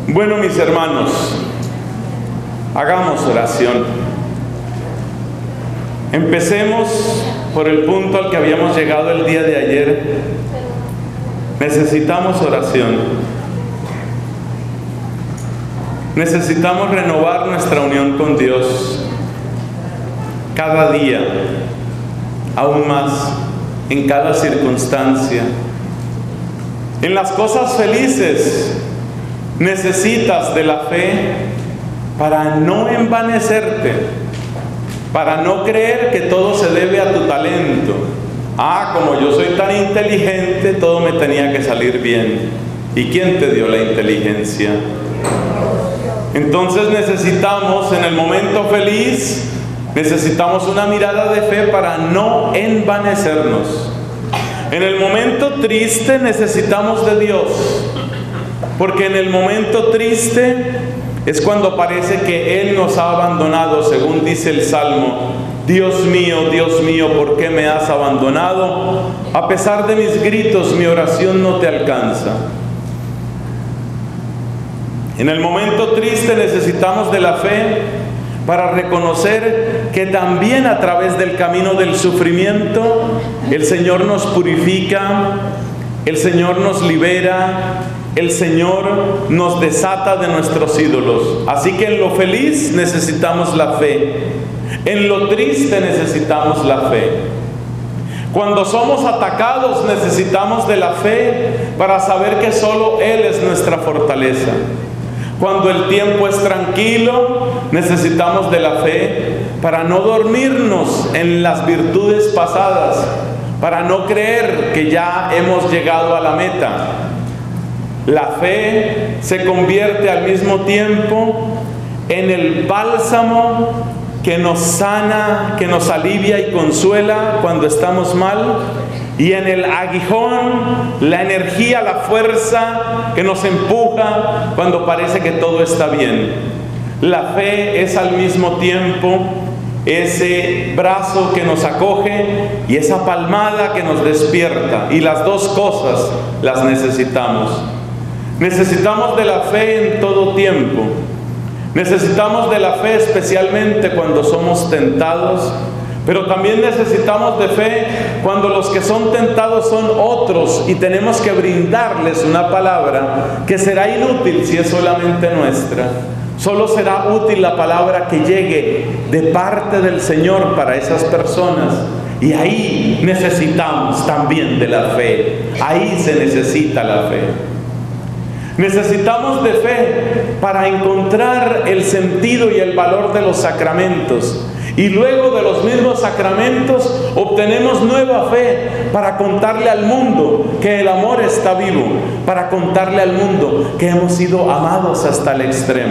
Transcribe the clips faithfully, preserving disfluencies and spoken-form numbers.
Bueno, mis hermanos, hagamos oración. Empecemos por el punto al que habíamos llegado el día de ayer. Necesitamos oración. Necesitamos renovar nuestra unión con Dios cada día, aún más, en cada circunstancia. En las cosas felices necesitas de la fe para no envanecerte, para no creer que todo se debe a tu talento. Ah, como yo soy tan inteligente, todo me tenía que salir bien. ¿Y quién te dio la inteligencia? Entonces necesitamos, en el momento feliz, necesitamos una mirada de fe para no envanecernos. En el momento triste necesitamos de Dios, porque en el momento triste es cuando parece que Él nos ha abandonado, según dice el Salmo: Dios mío, Dios mío, ¿por qué me has abandonado? A pesar de mis gritos, mi oración no te alcanza. En el momento triste necesitamos de la fe para reconocer que también a través del camino del sufrimiento el Señor nos purifica, el Señor nos libera, el Señor nos desata de nuestros ídolos. Así que en lo feliz necesitamos la fe, en lo triste necesitamos la fe. Cuando somos atacados necesitamos de la fe para saber que solo Él es nuestra fortaleza. Cuando el tiempo es tranquilo, necesitamos de la fe para no dormirnos en las virtudes pasadas, para no creer que ya hemos llegado a la meta. La fe se convierte al mismo tiempo en el bálsamo que nos sana, que nos alivia y consuela cuando estamos mal, y en el aguijón, la energía, la fuerza que nos empuja cuando parece que todo está bien. La fe es al mismo tiempo ese brazo que nos acoge y esa palmada que nos despierta, y las dos cosas las necesitamos. Necesitamos de la fe en todo tiempo. Necesitamos de la fe especialmente cuando somos tentados, pero también necesitamos de fe cuando los que son tentados son otros y tenemos que brindarles una palabra que será inútil si es solamente nuestra. Solo será útil la palabra que llegue de parte del Señor para esas personas. Y ahí necesitamos también de la fe. Ahí se necesita la fe. Necesitamos de fe para encontrar el sentido y el valor de los sacramentos. Y luego de los mismos sacramentos obtenemos nueva fe para contarle al mundo que el amor está vivo, para contarle al mundo que hemos sido amados hasta el extremo.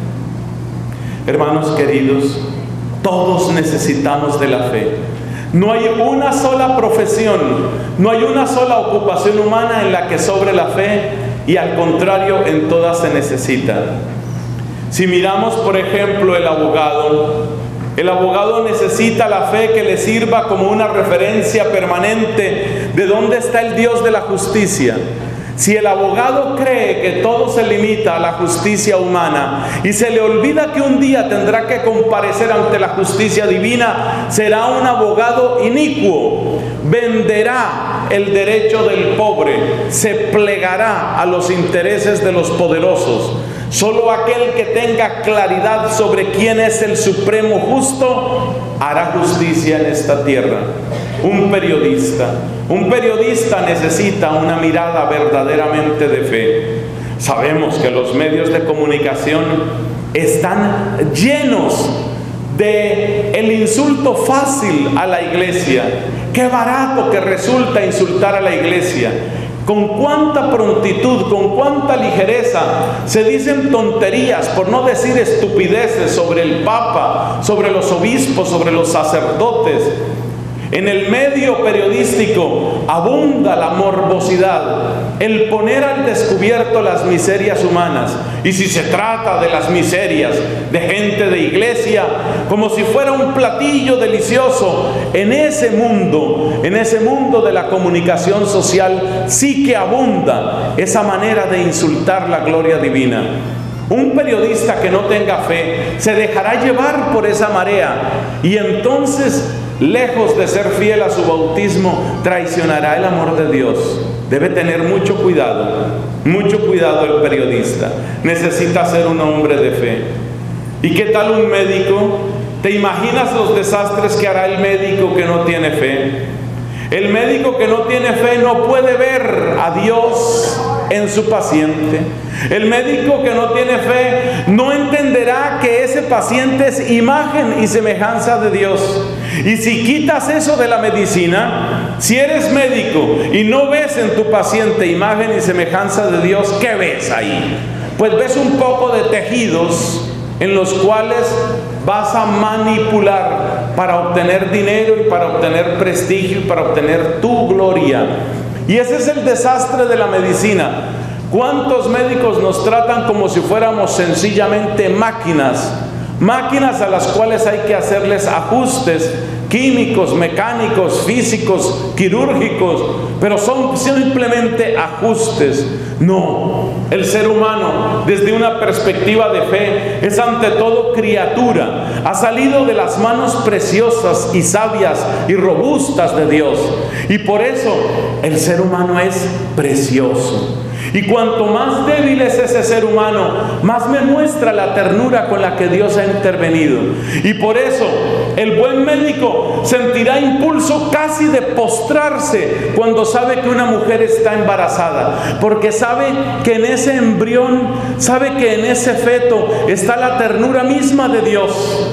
Hermanos queridos, todos necesitamos de la fe. No hay una sola profesión, no hay una sola ocupación humana en la que sobre la fe, y al contrario, en todas se necesita. Si miramos, por ejemplo, el abogado, el abogado necesita la fe que le sirva como una referencia permanente de dónde está el Dios de la justicia. Si el abogado cree que todo se limita a la justicia humana y se le olvida que un día tendrá que comparecer ante la justicia divina, será un abogado inicuo. Venderá el derecho del pobre, se plegará a los intereses de los poderosos. Solo aquel que tenga claridad sobre quién es el supremo justo hará justicia en esta tierra. Un periodista, un periodista necesita una mirada verdaderamente de fe. Sabemos que los medios de comunicación están llenos de el insulto fácil a la iglesia. Qué barato que resulta insultar a la iglesia. Con cuánta prontitud, con cuánta ligereza se dicen tonterías, por no decir estupideces, sobre el Papa, sobre los obispos, sobre los sacerdotes. En el medio periodístico abunda la morbosidad, el poner al descubierto las miserias humanas. Y si se trata de las miserias de gente de iglesia, como si fuera un platillo delicioso, en ese mundo, en ese mundo de la comunicación social, sí que abunda esa manera de insultar la gloria divina. Un periodista que no tenga fe se dejará llevar por esa marea y entonces, lejos de ser fiel a su bautismo, traicionará el amor de Dios. Debe tener mucho cuidado, mucho cuidado el periodista. Necesita ser un hombre de fe. ¿Y qué tal un médico? ¿Te imaginas los desastres que hará el médico que no tiene fe? El médico que no tiene fe no puede ver a Dios en su paciente. El médico que no tiene fe no entenderá que ese paciente es imagen y semejanza de Dios. Y si quitas eso de la medicina, si eres médico y no ves en tu paciente imagen y semejanza de Dios, ¿qué ves ahí? Pues ves un poco de tejidos en los cuales vas a manipular para obtener dinero y para obtener prestigio y para obtener tu gloria. Y ese es el desastre de la medicina. ¿Cuántos médicos nos tratan como si fuéramos sencillamente máquinas? Máquinas a las cuales hay que hacerles ajustes químicos, mecánicos, físicos, quirúrgicos, pero son simplemente ajustes. No, el ser humano, desde una perspectiva de fe, es ante todo criatura. Ha salido de las manos preciosas y sabias y robustas de Dios. Y por eso el ser humano es precioso. Y cuanto más débil es ese ser humano, más me muestra la ternura con la que Dios ha intervenido. Y por eso el buen médico sentirá impulso casi de postrarse cuando sabe que una mujer está embarazada, porque sabe que en ese embrión, sabe que en ese feto está la ternura misma de Dios.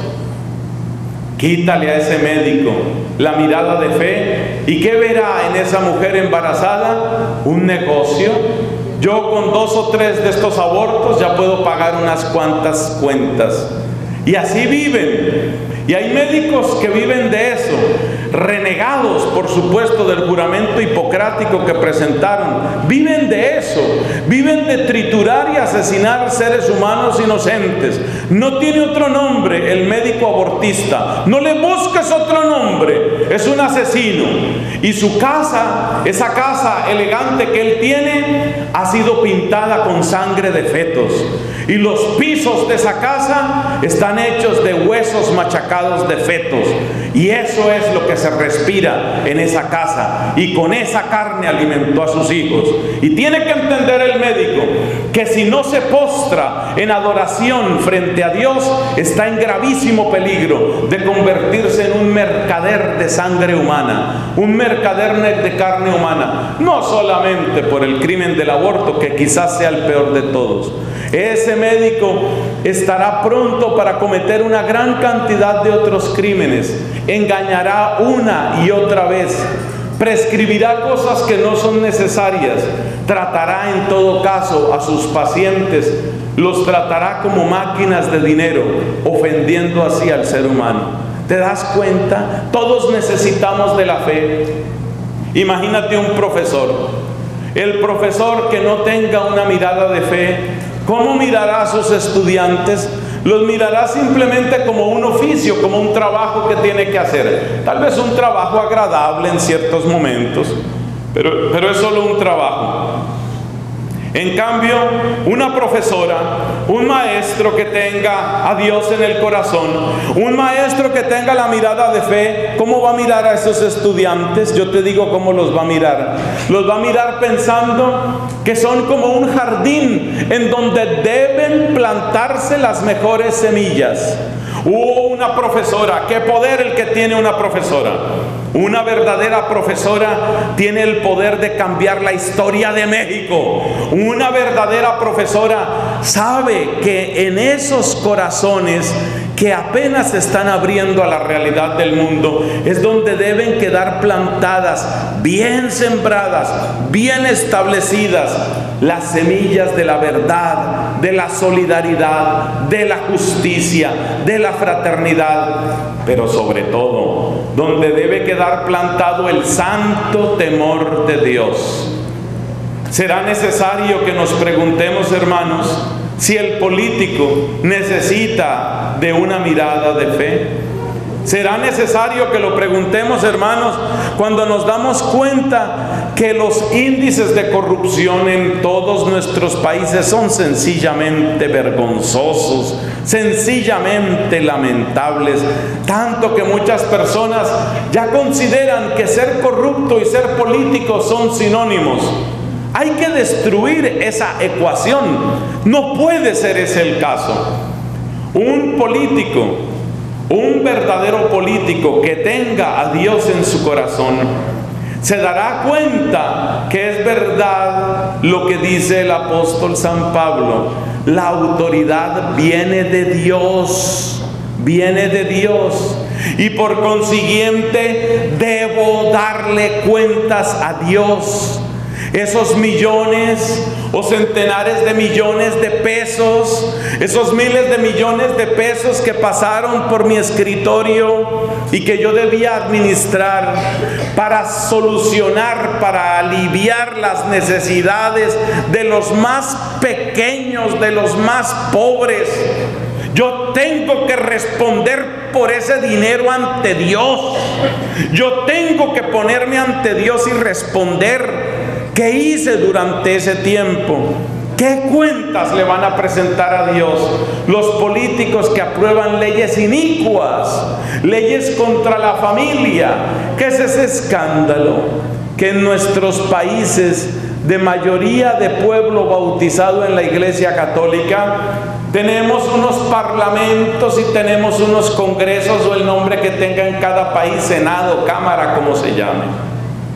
Quítale a ese médico la mirada de fe, ¿y qué verá en esa mujer embarazada? Un negocio. Yo con dos o tres de estos abortos ya puedo pagar unas cuantas cuentas. Y así viven. Y hay médicos que viven de eso, renegados por supuesto del juramento hipocrático que presentaron. Viven de eso, viven de triturar y asesinar seres humanos inocentes. No tiene otro nombre el médico abortista. No le busques otro nombre, es un asesino. Y su casa, esa casa elegante que él tiene, ha sido pintada con sangre de fetos. Y los pisos de esa casa están hechos de huesos machacados de fetos. Y eso es lo que se respira en esa casa. Y con esa carne alimentó a sus hijos. Y tiene que entender el médico que si no se postra en adoración frente a Dios, está en gravísimo peligro de convertirse en un mercader de sangre humana, un mercader de carne humana. No solamente por el crimen del aborto, que quizás sea el peor de todos. Ese médico estará pronto para cometer una gran cantidad de otros crímenes. Engañará una y otra vez. Prescribirá cosas que no son necesarias. Tratará en todo caso a sus pacientes, los tratará como máquinas de dinero, ofendiendo así al ser humano. ¿Te das cuenta? Todos necesitamos de la fe. Imagínate un profesor. El profesor que no tenga una mirada de fe, ¿cómo mirará a sus estudiantes? Los mirará simplemente como un oficio, como un trabajo que tiene que hacer. Tal vez un trabajo agradable en ciertos momentos, pero, pero es solo un trabajo. En cambio, una profesora, un maestro que tenga a Dios en el corazón, un maestro que tenga la mirada de fe, ¿cómo va a mirar a esos estudiantes? Yo te digo cómo los va a mirar. Los va a mirar pensando que son como un jardín en donde deben plantarse las mejores semillas. Oh, una profesora, qué poder el que tiene una profesora. Una verdadera profesora tiene el poder de cambiar la historia de México. Una verdadera profesora sabe que en esos corazones que apenas se están abriendo a la realidad del mundo es donde deben quedar plantadas, bien sembradas, bien establecidas, las semillas de la verdad, de la solidaridad, de la justicia, de la fraternidad, pero sobre todo donde debe quedar plantado el santo temor de Dios. Será necesario que nos preguntemos, hermanos, si el político necesita de una mirada de fe. Será necesario que lo preguntemos, hermanos, cuando nos damos cuenta que los índices de corrupción en todos nuestros países son sencillamente vergonzosos, sencillamente lamentables, tanto que muchas personas ya consideran que ser corrupto y ser político son sinónimos. Hay que destruir esa ecuación. No puede ser ese el caso. Un político, un verdadero político que tenga a Dios en su corazón, se dará cuenta que es verdad lo que dice el apóstol San Pablo: la autoridad viene de Dios, viene de Dios, y por consiguiente debo darle cuentas a Dios. Esos millones o centenares de millones de pesos, esos miles de millones de pesos que pasaron por mi escritorio y que yo debía administrar para solucionar, para aliviar las necesidades de los más pequeños, de los más pobres. Yo tengo que responder por ese dinero ante Dios. Yo tengo que ponerme ante Dios y responder. ¿Qué hice durante ese tiempo? ¿Qué cuentas le van a presentar a Dios los políticos que aprueban leyes inicuas, leyes contra la familia? ¿Qué es ese escándalo? Que en nuestros países de mayoría de pueblo bautizado en la Iglesia Católica tenemos unos parlamentos y tenemos unos congresos, o el nombre que tenga en cada país, senado, cámara, como se llame.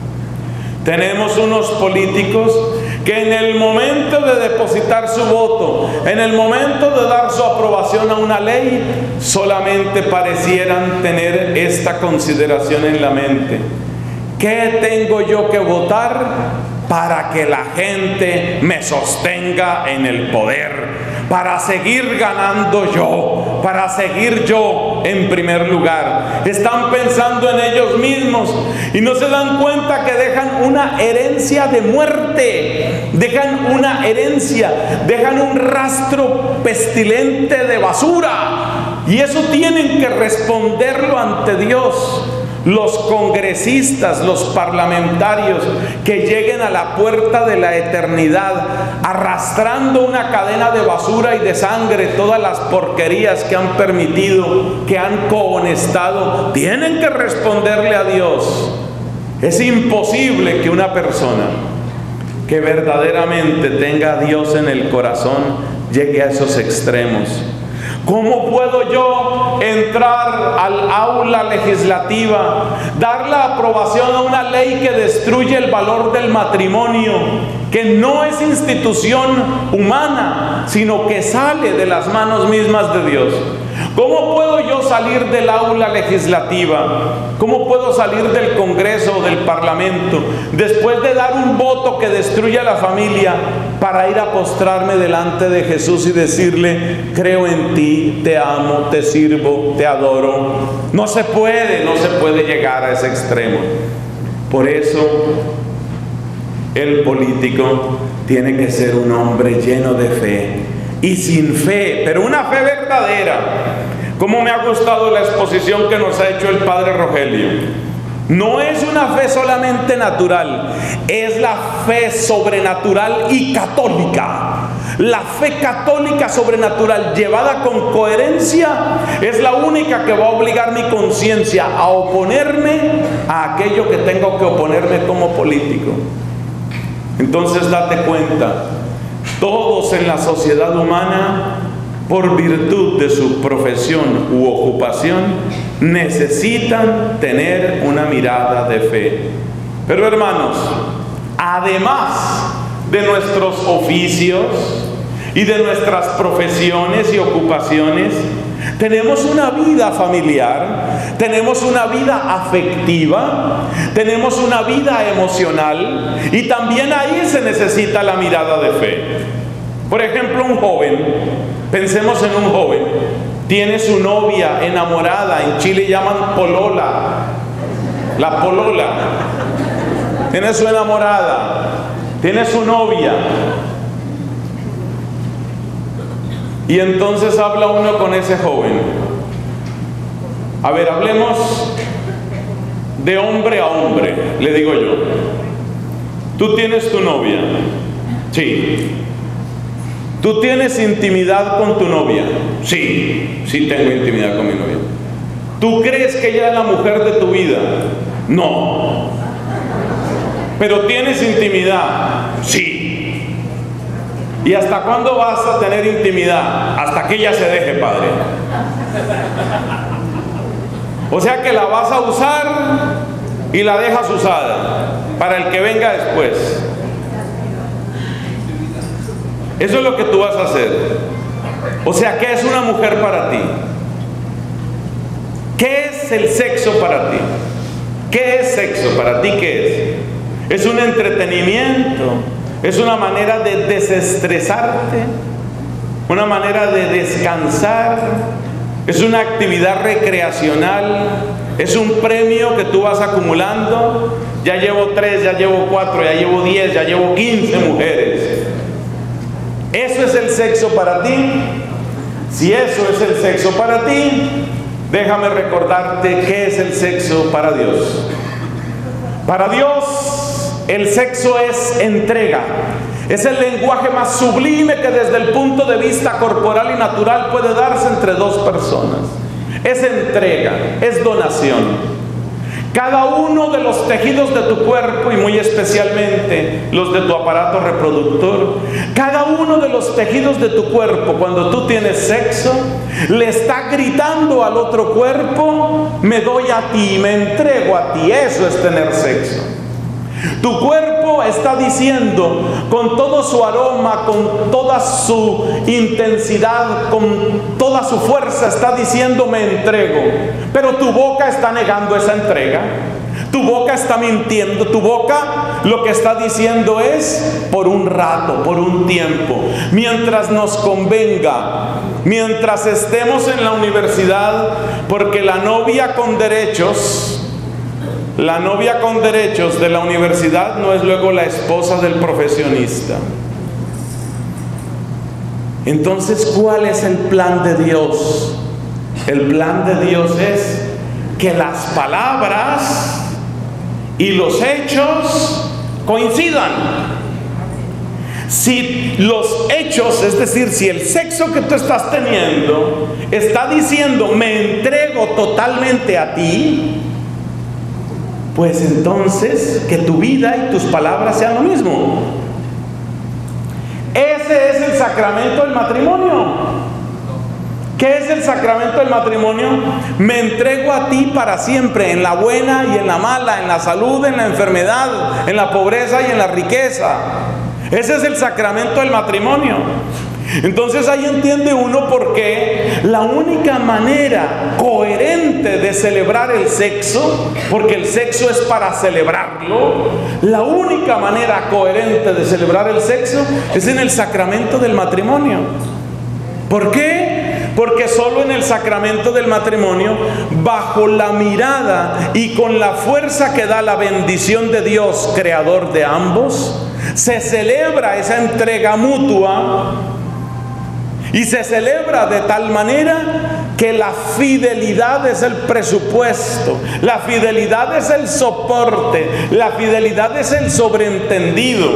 Tenemos unos políticos que en el momento de depositar su voto, en el momento de dar su aprobación a una ley, solamente parecieran tener esta consideración en la mente: ¿qué tengo yo que votar para que la gente me sostenga en el poder? Para seguir ganando yo, para seguir yo en primer lugar. Están pensando en ellos mismos y no se dan cuenta que dejan una herencia de muerte, dejan una herencia, dejan un rastro pestilente de basura, y eso tienen que responderlo ante Dios. Los congresistas, los parlamentarios que lleguen a la puerta de la eternidad arrastrando una cadena de basura y de sangre, todas las porquerías que han permitido, que han cohonestado, tienen que responderle a Dios. Es imposible que una persona que verdaderamente tenga a Dios en el corazón llegue a esos extremos. ¿Cómo puedo yo entrar al aula legislativa, dar la aprobación a una ley que destruye el valor del matrimonio, que no es institución humana, sino que sale de las manos mismas de Dios? ¿Cómo puedo yo salir del aula legislativa? ¿Cómo puedo salir del Congreso o del Parlamento después de dar un voto que destruya la familia, para ir a postrarme delante de Jesús y decirle: creo en ti, te amo, te sirvo, te adoro? No se puede, no se puede llegar a ese extremo. Por eso el político tiene que ser un hombre lleno de fe y sin fe, pero una fe verdadera. Como me ha gustado la exposición que nos ha hecho el Padre Rogelio. No es una fe solamente natural, es la fe sobrenatural y católica. La fe católica sobrenatural llevada con coherencia es la única que va a obligar mi conciencia a oponerme a aquello que tengo que oponerme como político. Entonces date cuenta, todos en la sociedad humana, por virtud de su profesión u ocupación, necesitan tener una mirada de fe. Pero hermanos, además de nuestros oficios y de nuestras profesiones y ocupaciones, tenemos una vida familiar, tenemos una vida afectiva, tenemos una vida emocional, y también ahí se necesita la mirada de fe. Por ejemplo, un joven, pensemos en un joven, tiene su novia enamorada, en Chile llaman polola, la polola, tiene su enamorada, tiene su novia, y entonces habla uno con ese joven. A ver, hablemos de hombre a hombre, le digo yo. Tú tienes tu novia. Sí. ¿Tú tienes intimidad con tu novia? Sí, sí tengo intimidad con mi novia. ¿Tú crees que ella es la mujer de tu vida? No. ¿Pero tienes intimidad? Sí. ¿Y hasta cuándo vas a tener intimidad? Hasta que ella se deje, padre. O sea que la vas a usar y la dejas usada para el que venga después. Eso es lo que tú vas a hacer. O sea, ¿qué es una mujer para ti? ¿Qué es el sexo para ti? ¿Qué es sexo para ti? ¿Qué es? ¿Es un entretenimiento? ¿Es una manera de desestresarte? ¿Una manera de descansar? ¿Es una actividad recreacional? ¿Es un premio que tú vas acumulando? Ya llevo tres, ya llevo cuatro, ya llevo diez, ya llevo quince mujeres. ¿Eso es el sexo para ti? Si eso es el sexo para ti, déjame recordarte qué es el sexo para Dios. Para Dios, el sexo es entrega. Es el lenguaje más sublime que desde el punto de vista corporal y natural puede darse entre dos personas. Es entrega, es donación. Cada uno de los tejidos de tu cuerpo, y muy especialmente los de tu aparato reproductor, cada uno de los tejidos de tu cuerpo, cuando tú tienes sexo, le está gritando al otro cuerpo: me doy a ti, me entrego a ti. Eso es tener sexo. Tu cuerpo está diciendo con todo su aroma, con toda su intensidad, con toda su fuerza, está diciendo: me entrego. Pero tu boca está negando esa entrega. Tu boca está mintiendo. Tu boca lo que está diciendo es: por un rato, por un tiempo, mientras nos convenga, mientras estemos en la universidad, porque la novia con derechos La novia con derechos de la universidad no es luego la esposa del profesionista. Entonces, ¿cuál es el plan de Dios? El plan de Dios es que las palabras y los hechos coincidan. Si los hechos, es decir, si el sexo que tú estás teniendo está diciendo: me entrego totalmente a ti, pues entonces que tu vida y tus palabras sean lo mismo. Ese es el sacramento del matrimonio. ¿Qué es el sacramento del matrimonio? Me entrego a ti para siempre, en la buena y en la mala, en la salud, en la enfermedad, en la pobreza y en la riqueza. Ese es el sacramento del matrimonio. Entonces ahí entiende uno por qué la única manera coherente de celebrar el sexo, porque el sexo es para celebrarlo, la única manera coherente de celebrar el sexo es en el sacramento del matrimonio. ¿Por qué? Porque solo en el sacramento del matrimonio, bajo la mirada y con la fuerza que da la bendición de Dios, creador de ambos, se celebra esa entrega mutua. Y se celebra de tal manera que la fidelidad es el presupuesto, la fidelidad es el soporte, la fidelidad es el sobreentendido.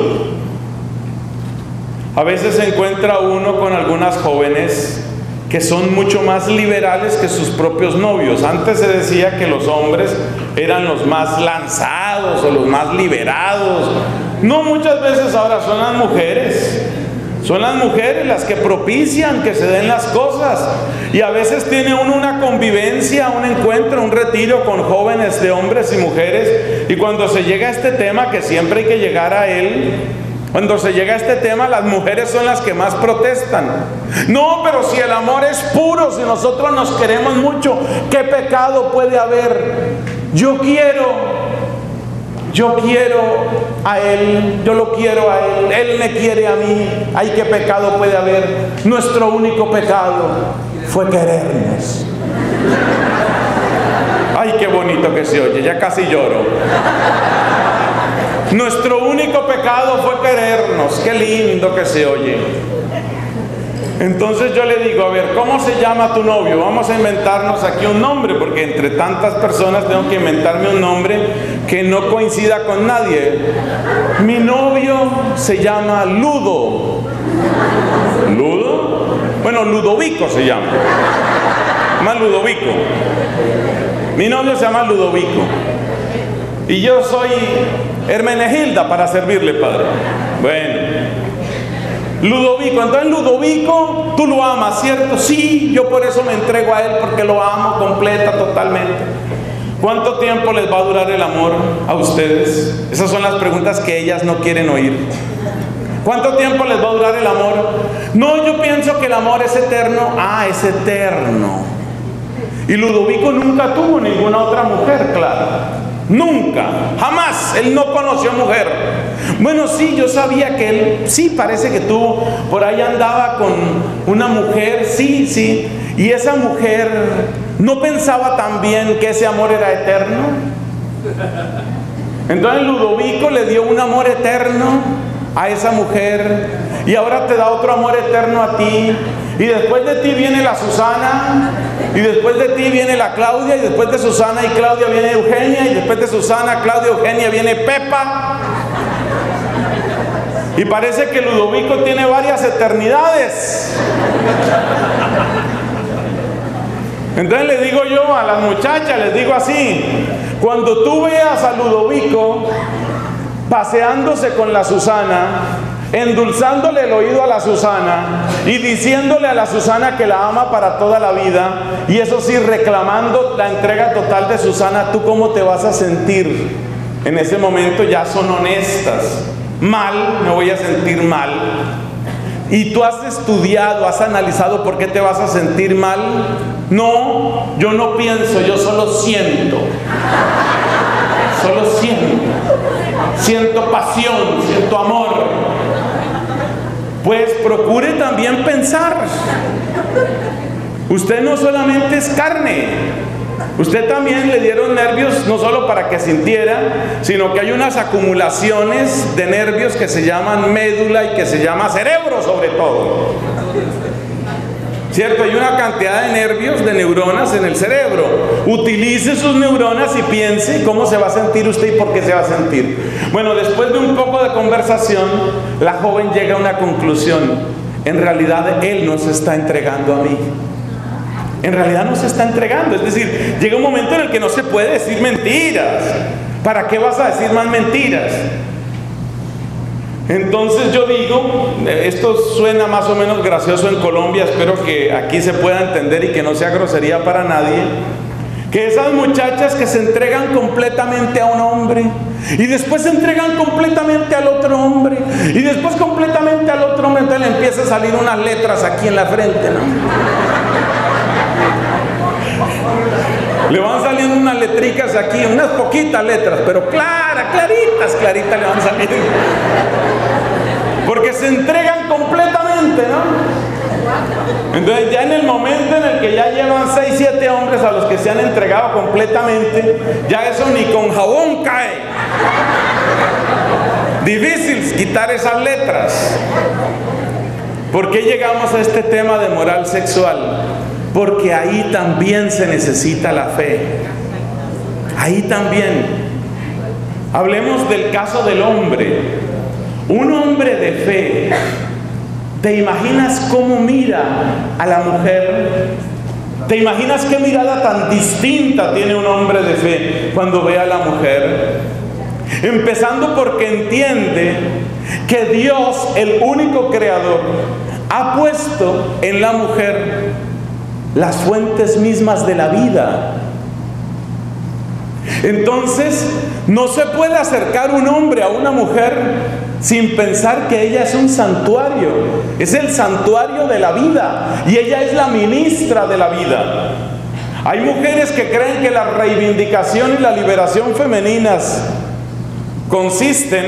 A veces se encuentra uno con algunas jóvenes que son mucho más liberales que sus propios novios. Antes se decía que los hombres eran los más lanzados o los más liberados. No, muchas veces ahora son las mujeres. Son las mujeres las que propician que se den las cosas. Y a veces tiene uno una convivencia, un encuentro, un retiro con jóvenes de hombres y mujeres. Y cuando se llega a este tema, que siempre hay que llegar a él, cuando se llega a este tema, las mujeres son las que más protestan. No, pero si el amor es puro, si nosotros nos queremos mucho, ¿qué pecado puede haber? Yo quiero... Yo quiero a él, yo lo quiero a él, él me quiere a mí. Ay, qué pecado puede haber. Nuestro único pecado fue querernos. Ay, qué bonito que se oye, ya casi lloro. Nuestro único pecado fue querernos. Qué lindo que se oye. Entonces yo le digo: a ver, ¿cómo se llama tu novio? Vamos a inventarnos aquí un nombre, porque entre tantas personas tengo que inventarme un nombre que no coincida con nadie. Mi novio se llama Ludo. ¿Ludo? Bueno, Ludovico se llama. Más Ludovico. Mi novio se llama Ludovico. Y yo soy Hermenegilda para servirle, Padre. Bueno. Ludovico, entonces Ludovico, tú lo amas, ¿cierto? Sí, yo por eso me entrego a él, porque lo amo completa, totalmente. ¿Cuánto tiempo les va a durar el amor a ustedes? Esas son las preguntas que ellas no quieren oír. ¿Cuánto tiempo les va a durar el amor? No, yo pienso que el amor es eterno. Ah, es eterno. Y Ludovico nunca tuvo ninguna otra mujer, claro. Nunca, jamás, él no conoció mujer. Bueno, sí, yo sabía que él, sí, parece que tuvo, por ahí andaba con una mujer, sí, sí. Y esa mujer no pensaba también que ese amor era eterno. Entonces Ludovico le dio un amor eterno a esa mujer, y ahora te da otro amor eterno a ti. Y después de ti viene la Susana, y después de ti viene la Claudia, y después de Susana y Claudia viene Eugenia, y después de Susana, Claudia, Eugenia viene Pepa. Y parece que Ludovico tiene varias eternidades. Entonces le digo yo a las muchachas, les digo así: cuando tú veas a Ludovico paseándose con la Susana, endulzándole el oído a la Susana y diciéndole a la Susana que la ama para toda la vida, y eso sí, reclamando la entrega total de Susana, ¿tú cómo te vas a sentir? En ese momento ya son honestas. Mal, me voy a sentir mal. ¿Y tú has estudiado, has analizado por qué te vas a sentir mal? No, yo no pienso, yo solo siento. Solo siento. Siento pasión, siento amor. Pues procure también pensar. Usted no solamente es carne, usted también le dieron nervios, no solo para que sintiera, sino que hay unas acumulaciones de nervios que se llaman médula y que se llama cerebro, sobre todo. ¿Cierto? Hay una cantidad de nervios, de neuronas en el cerebro. Utilice sus neuronas y piense cómo se va a sentir usted y por qué se va a sentir. Bueno, después de un poco de conversación, la joven llega a una conclusión. En realidad, él no se está entregando a mí. En realidad no se está entregando. Es decir, llega un momento en el que no se puede decir mentiras. ¿Para qué vas a decir más mentiras? Entonces yo digo, esto suena más o menos gracioso en Colombia, espero que aquí se pueda entender y que no sea grosería para nadie, que esas muchachas que se entregan completamente a un hombre y después se entregan completamente al otro hombre y después completamente al otro hombre, entonces le empieza a salir unas letras aquí en la frente, ¿no? Le van saliendo unas letricas aquí, unas poquitas letras, pero claras, claritas, claritas le van saliendo. Porque se entregan completamente, ¿no? Entonces ya en el momento en el que ya llevan seis, siete hombres a los que se han entregado completamente, ya eso ni con jabón cae. Difícil quitar esas letras. ¿Por qué llegamos a este tema de moral sexual? Porque ahí también se necesita la fe. Ahí también. Hablemos del caso del hombre. Un hombre de fe, ¿te imaginas cómo mira a la mujer? ¿Te imaginas qué mirada tan distinta tiene un hombre de fe cuando ve a la mujer? Empezando porque entiende que Dios, el único creador, ha puesto en la mujer las fuentes mismas de la vida. Entonces, no se puede acercar un hombre a una mujer sin pensar que ella es un santuario. Es el santuario de la vida y ella es la ministra de la vida. Hay mujeres que creen que la reivindicación y la liberación femeninas consisten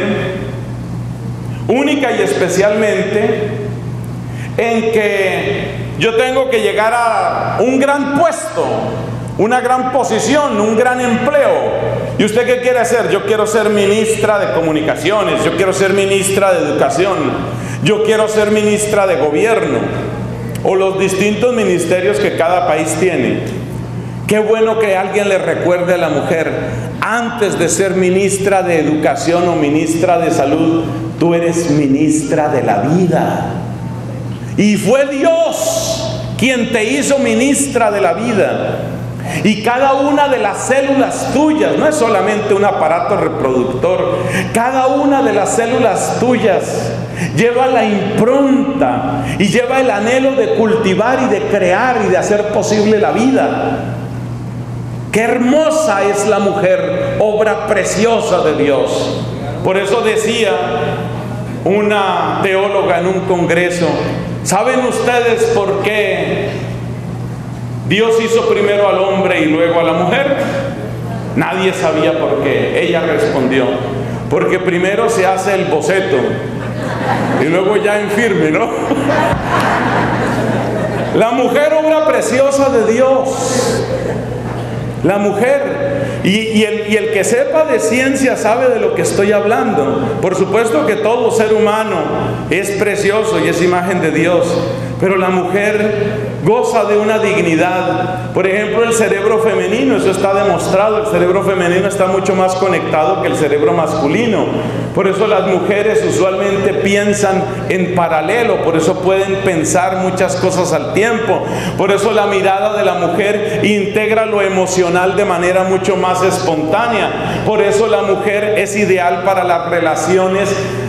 única y especialmente en que yo tengo que llegar a un gran puesto, una gran posición, un gran empleo. ¿Y usted qué quiere hacer? Yo quiero ser ministra de comunicaciones, yo quiero ser ministra de educación, yo quiero ser ministra de gobierno, o los distintos ministerios que cada país tiene. Qué bueno que alguien le recuerde a la mujer, antes de ser ministra de educación o ministra de salud, tú eres ministra de la vida. Y fue Dios quien te hizo ministra de la vida. Y cada una de las células tuyas, no es solamente un aparato reproductor, cada una de las células tuyas lleva la impronta y lleva el anhelo de cultivar y de crear y de hacer posible la vida. Qué hermosa es la mujer, obra preciosa de Dios. Por eso decía una teóloga en un congreso, ¿saben ustedes por qué Dios hizo primero al hombre y luego a la mujer? Nadie sabía por qué. Ella respondió, porque primero se hace el boceto y luego ya en firme, ¿no? La mujer, obra preciosa de Dios. La mujer, y, y, el, y el que sepa de ciencia sabe de lo que estoy hablando. Por supuesto que todo ser humano es precioso y es imagen de Dios, pero la mujer goza de una dignidad. Por ejemplo, el cerebro femenino, eso está demostrado, el cerebro femenino está mucho más conectado que el cerebro masculino. Por eso las mujeres usualmente piensan en paralelo, por eso pueden pensar muchas cosas al tiempo. Por eso la mirada de la mujer integra lo emocional de manera mucho más espontánea. Por eso la mujer es ideal para las relaciones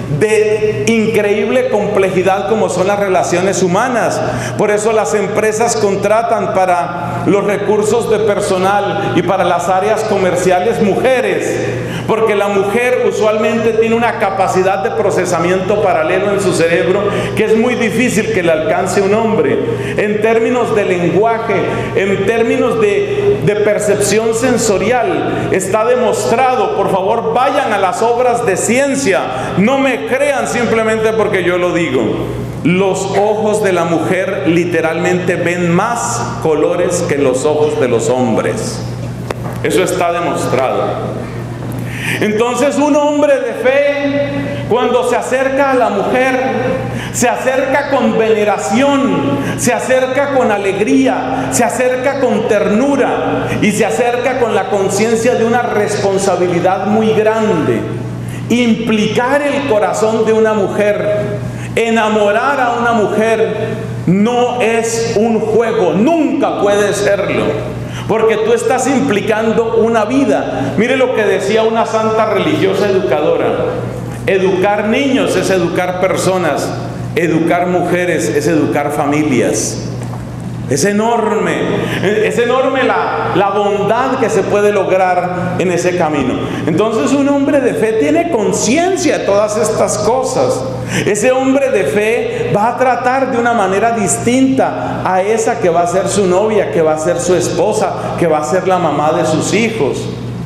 de increíble complejidad como son las relaciones humanas. Por eso las empresas contratan para los recursos de personal y para las áreas comerciales mujeres, porque la mujer usualmente tiene una capacidad de procesamiento paralelo en su cerebro que es muy difícil que le alcance un hombre. En términos de lenguaje, en términos de, de percepción sensorial, está demostrado. Por favor, vayan a las obras de ciencia, no me crean simplemente porque yo lo digo. Los ojos de la mujer literalmente ven más colores que los ojos de los hombres. Eso está demostrado. Entonces un hombre de fe, cuando se acerca a la mujer, se acerca con veneración, se acerca con alegría, se acerca con ternura y se acerca con la conciencia de una responsabilidad muy grande. Implicar el corazón de una mujer, enamorar a una mujer, no es un juego, nunca puede serlo. Porque tú estás implicando una vida. Mire lo que decía una santa religiosa educadora: educar niños es educar personas, educar mujeres es educar familias. Es enorme, es enorme la, la bondad que se puede lograr en ese camino. Entonces un hombre de fe tiene conciencia de todas estas cosas. Ese hombre de fe va a tratar de una manera distinta a esa que va a ser su novia, que va a ser su esposa, que va a ser la mamá de sus hijos.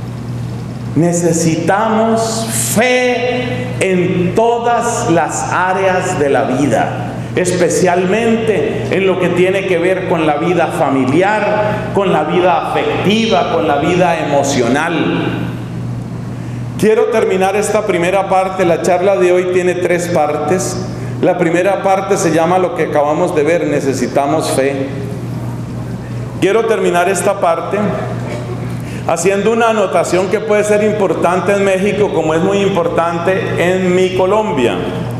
Necesitamos fe en todas las áreas de la vida, especialmente en lo que tiene que ver con la vida familiar, con la vida afectiva, con la vida emocional. Quiero terminar esta primera parte. La charla de hoy tiene tres partes. La primera parte se llama lo que acabamos de ver: necesitamos fe. Quiero terminar esta parte haciendo una anotación que puede ser importante en México, como es muy importante en mi Colombia.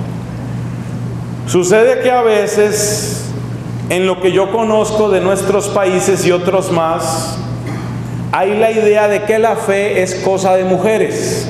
Sucede que a veces, en lo que yo conozco de nuestros países y otros más, hay la idea de que la fe es cosa de mujeres.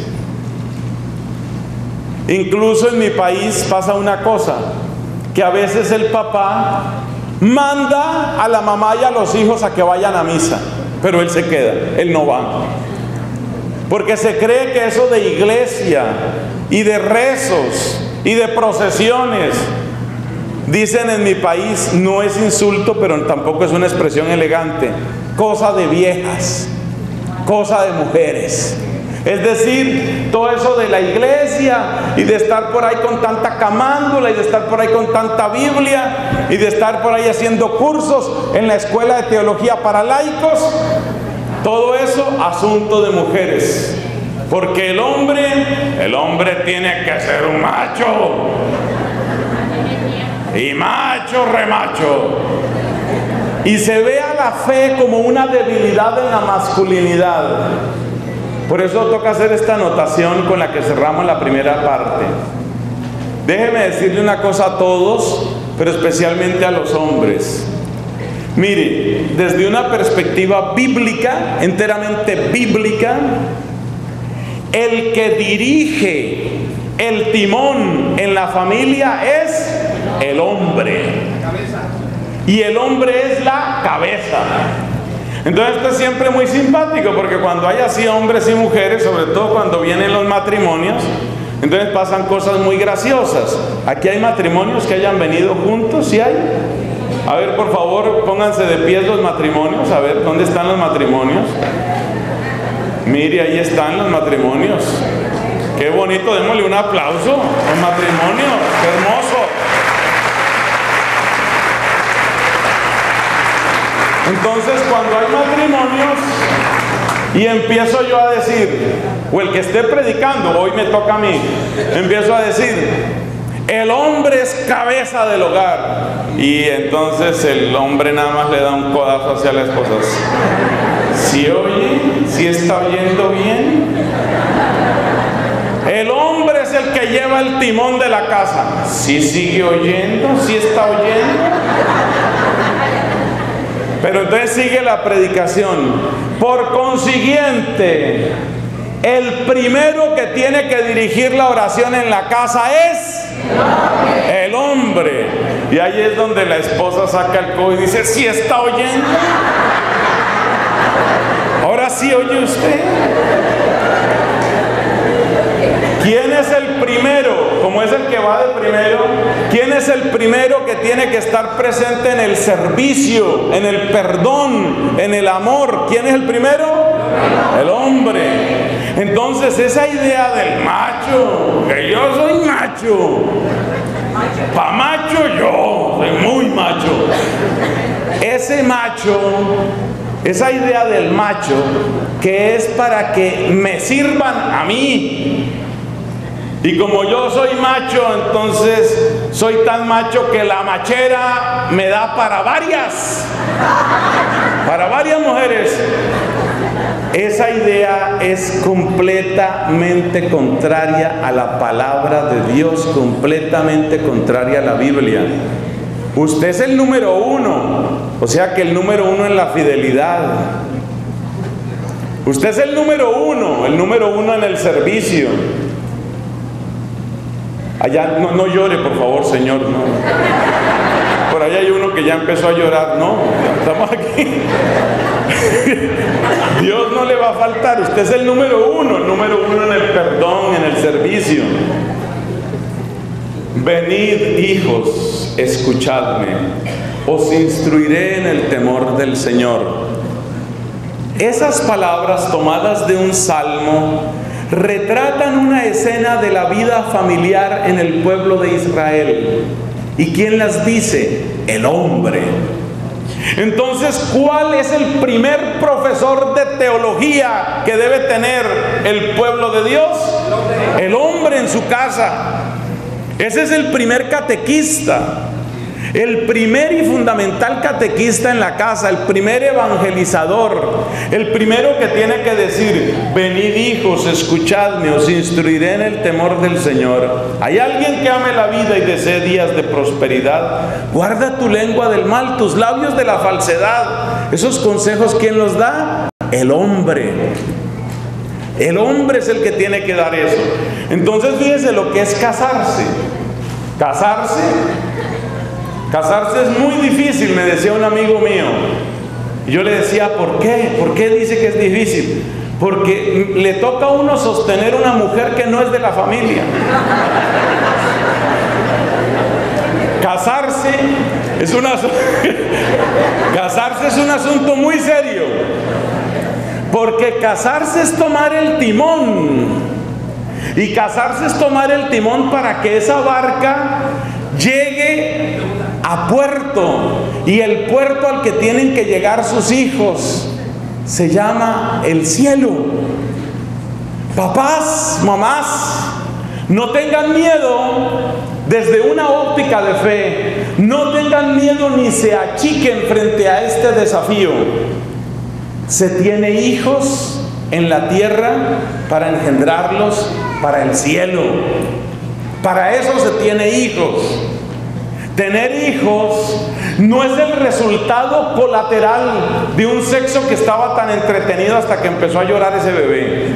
Incluso en mi país pasa una cosa, que a veces el papá manda a la mamá y a los hijos a que vayan a misa, pero él se queda, él no va. Porque se cree que eso de iglesia y de rezos y de procesiones, dicen en mi país, no es insulto, pero tampoco es una expresión elegante, cosa de viejas, cosa de mujeres. Es decir, todo eso de la iglesia y de estar por ahí con tanta camándula y de estar por ahí con tanta Biblia y de estar por ahí haciendo cursos en la escuela de teología para laicos, todo eso asunto de mujeres. Porque el hombre, el hombre tiene que ser un macho. Y macho remacho. y se ve a la fe como una debilidad en la masculinidad. Por eso toca hacer esta anotación con la que cerramos la primera parte. Déjeme decirle una cosa a todos, pero especialmente a los hombres. Mire, desde una perspectiva bíblica, enteramente bíblica, el que dirige el timón en la familia es el hombre. Y el hombre es la cabeza. Entonces esto es siempre muy simpático, porque cuando hay así hombres y mujeres, sobre todo cuando vienen los matrimonios, entonces pasan cosas muy graciosas. Aquí hay matrimonios que hayan venido juntos, ¿sí hay? A ver, por favor, pónganse de pie los matrimonios. A ver, ¿dónde están los matrimonios? Mire, ahí están los matrimonios. Qué bonito, démosle un aplauso. Los matrimonios, qué hermoso. Entonces, cuando hay matrimonios y empiezo yo a decir, o el que esté predicando, hoy me toca a mí, empiezo a decir, el hombre es cabeza del hogar. Y entonces el hombre nada más le da un codazo hacia la esposa. ¿Sí oye? ¿Sí está oyendo bien? El hombre es el que lleva el timón de la casa. ¿Sí sigue oyendo? ¿Sí está oyendo? Pero entonces sigue la predicación. Por consiguiente, el primero que tiene que dirigir la oración en la casa es el hombre. Y ahí es donde la esposa saca el codo y dice, ¿sí está oyendo? Ahora sí oye usted. ¿Quién es el primero? Como es el que va de primero, ¿quién es el primero que tiene que estar presente en el servicio, en el perdón, en el amor? ¿Quién es el primero? El hombre. Entonces esa idea del macho, que yo soy macho, pa' macho yo, soy muy macho. Ese macho, esa idea del macho, que es para que me sirvan a mí. Y como yo soy macho, entonces soy tan macho que la machera me da para varias, para varias mujeres. Esa idea es completamente contraria a la palabra de Dios, completamente contraria a la Biblia. Usted es el número uno, o sea que el número uno en la fidelidad. Usted es el número uno, el número uno en el servicio. Allá, no, no llore, por favor, señor, no. Por allá hay uno que ya empezó a llorar, no, estamos aquí. Dios no le va a faltar, usted es el número uno, el número uno en el perdón, en el servicio. Venid, hijos, escuchadme, os instruiré en el temor del Señor. Esas palabras tomadas de un salmo retratan una escena de la vida familiar en el pueblo de Israel. ¿Y quién las dice? El hombre. Entonces, ¿cuál es el primer profesor de teología que debe tener el pueblo de Dios? El hombre en su casa. Ese es el primer catequista. El primer y fundamental catequista en la casa, el primer evangelizador, el primero que tiene que decir, venid hijos, escuchadme, os instruiré en el temor del Señor. ¿Hay alguien que ame la vida y desee días de prosperidad? Guarda tu lengua del mal, tus labios de la falsedad. Esos consejos, ¿quién los da? El hombre. El hombre es el que tiene que dar eso. Entonces fíjese lo que es casarse. Casarse Casarse es muy difícil, me decía un amigo mío. Y yo le decía, ¿por qué? ¿Por qué dice que es difícil? Porque le toca a uno sostener una mujer que no es de la familia. Casarse es una Casarse es un asunto muy serio. Porque casarse es tomar el timón. Y casarse es tomar el timón para que esa barca llegue a puerto, y el puerto al que tienen que llegar sus hijos se llama el cielo. Papás, mamás, no tengan miedo desde una óptica de fe, no tengan miedo ni se achiquen frente a este desafío. Se tiene hijos en la tierra para engendrarlos para el cielo. Para eso se tiene hijos. Tener hijos no es el resultado colateral de un sexo que estaba tan entretenido hasta que empezó a llorar ese bebé.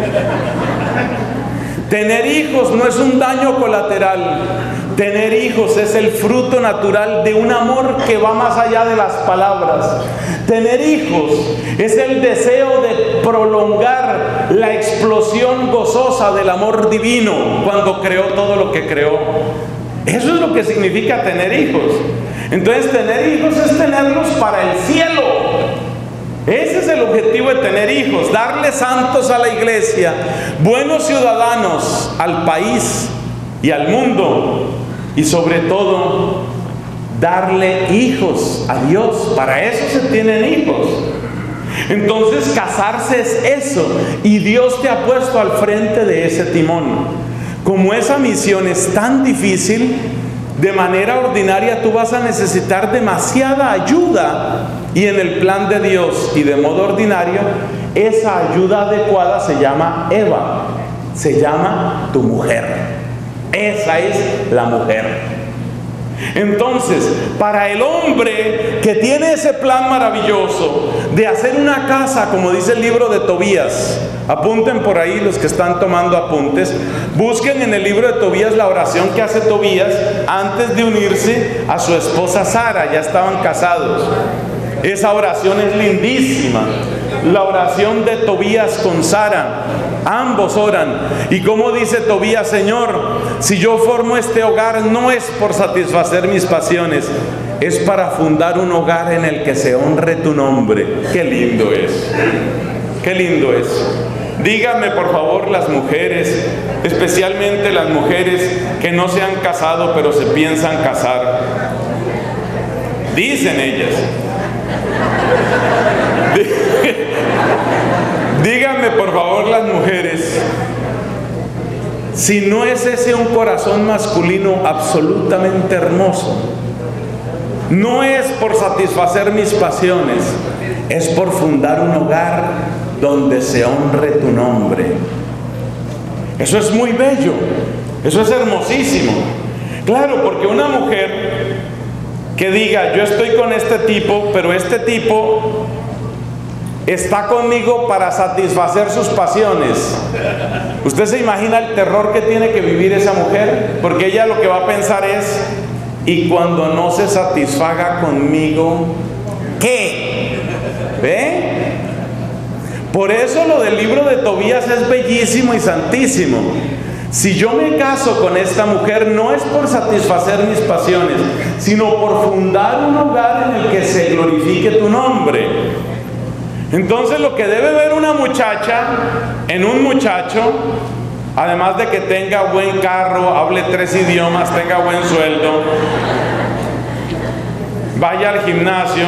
Tener hijos no es un daño colateral. Tener hijos es el fruto natural de un amor que va más allá de las palabras. Tener hijos es el deseo de prolongar la explosión gozosa del amor divino cuando creó todo lo que creó. Eso es lo que significa tener hijos. Entonces, tener hijos es tenerlos para el cielo. Ese es el objetivo de tener hijos, darle santos a la iglesia, buenos ciudadanos al país y al mundo, y sobre todo, darle hijos a Dios. Para eso se tienen hijos. Entonces, casarse es eso, y Dios te ha puesto al frente de ese timón. Como esa misión es tan difícil, de manera ordinaria tú vas a necesitar demasiada ayuda, y en el plan de Dios y de modo ordinario, esa ayuda adecuada se llama Eva, se llama tu mujer. Esa es la mujer. Entonces, para el hombre que tiene ese plan maravilloso de hacer una casa, como dice el libro de Tobías, apunten por ahí los que están tomando apuntes, busquen en el libro de Tobías la oración que hace Tobías antes de unirse a su esposa Sara. Ya estaban casados. Esa oración es lindísima, la oración de Tobías con Sara. Ambos oran. Y como dice Tobías: Señor, si yo formo este hogar, no es por satisfacer mis pasiones, es para fundar un hogar en el que se honre tu nombre. Qué lindo es, qué lindo es. Díganme por favor las mujeres, especialmente las mujeres que no se han casado pero se piensan casar. Dicen ellas. Díganme por favor las mujeres, si no es ese un corazón masculino absolutamente hermoso. No es por satisfacer mis pasiones, es por fundar un hogar donde se honre tu nombre. Eso es muy bello, eso es hermosísimo. Claro, porque una mujer que diga: yo estoy con este tipo, pero este tipo está conmigo para satisfacer sus pasiones. ¿Usted se imagina el terror que tiene que vivir esa mujer? Porque ella lo que va a pensar es: y cuando no se satisfaga conmigo, ¿qué? ¿Ve? Por eso lo del libro de Tobías es bellísimo y santísimo. Si yo me caso con esta mujer, no es por satisfacer mis pasiones, sino por fundar un hogar en el que se glorifique tu nombre. Entonces, lo que debe ver una muchacha en un muchacho, además de que tenga buen carro, hable tres idiomas, tenga buen sueldo, vaya al gimnasio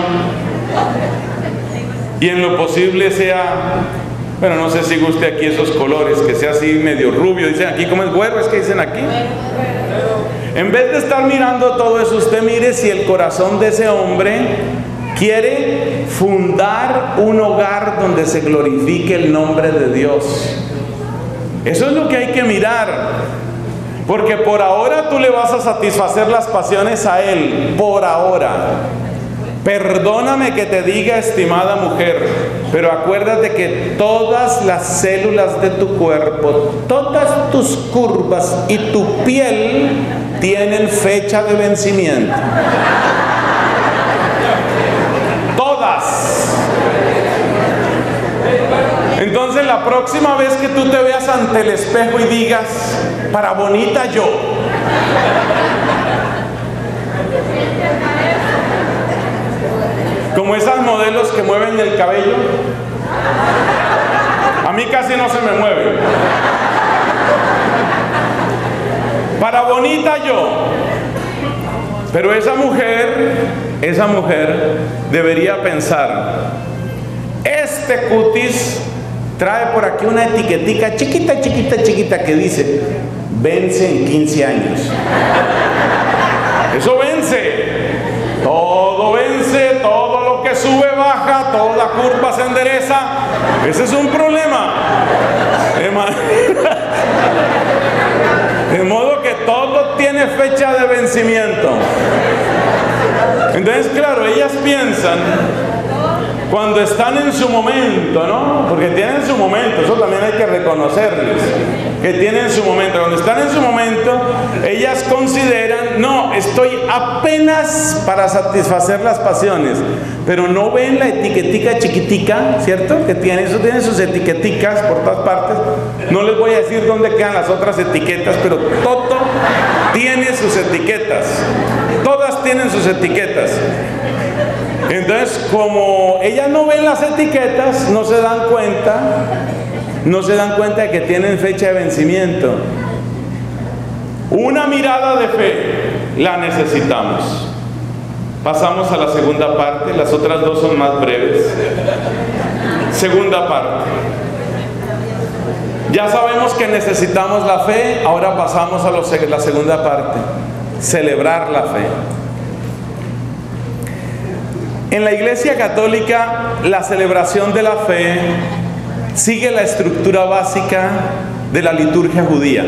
y en lo posible sea, bueno, no sé si guste aquí esos colores, que sea así medio rubio. Dicen aquí, ¿cómo es güero? Es que dicen aquí. En vez de estar mirando todo eso, usted mire si el corazón de ese hombre quiere fundar un hogar donde se glorifique el nombre de Dios. Eso es lo que hay que mirar. Porque por ahora tú le vas a satisfacer las pasiones a él. Por ahora. Perdóname que te diga, estimada mujer, pero acuérdate que todas las células de tu cuerpo, todas tus curvas y tu piel tienen fecha de vencimiento. Todas. Entonces, la próxima vez que tú te veas ante el espejo y digas: para bonita yo, como esas modelos que mueven el cabello, a mí casi no se me mueve. Para bonita yo. Pero esa mujer, esa mujer debería pensar: este cutis trae por aquí una etiquetica chiquita, chiquita, chiquita que dice, vence en quince años. Eso vence. Todo vence, todo lo que sube baja, toda la curva se endereza. Ese es un problema. De modo que todo tiene fecha de vencimiento. Entonces, claro, ellas piensan, cuando están en su momento, ¿no? Porque tienen su momento, eso también hay que reconocerles, que tienen su momento. Cuando están en su momento, ellas consideran, no, estoy apenas para satisfacer las pasiones, pero no ven la etiquetica chiquitica, ¿cierto? Que tiene, eso tiene sus etiqueticas por todas partes. No les voy a decir dónde quedan las otras etiquetas, pero todo tiene sus etiquetas. Todas tienen sus etiquetas. Entonces, como ellas no ven las etiquetas, no se dan cuenta, no se dan cuenta de que tienen fecha de vencimiento. Una mirada de fe la necesitamos. Pasamos a la segunda parte, las otras dos son más breves. Segunda parte. Ya sabemos que necesitamos la fe, ahora pasamos a los, la segunda parte, celebrar la fe. En la Iglesia Católica, la celebración de la fe sigue la estructura básica de la liturgia judía.